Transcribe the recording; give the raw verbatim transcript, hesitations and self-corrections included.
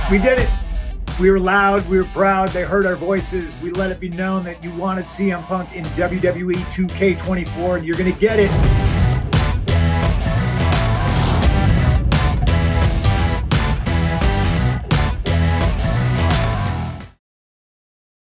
We did it. We were loud. We were proud. They heard our voices. We let it be known that you wanted C M Punk in W W E two K twenty-four, and you're going to get it.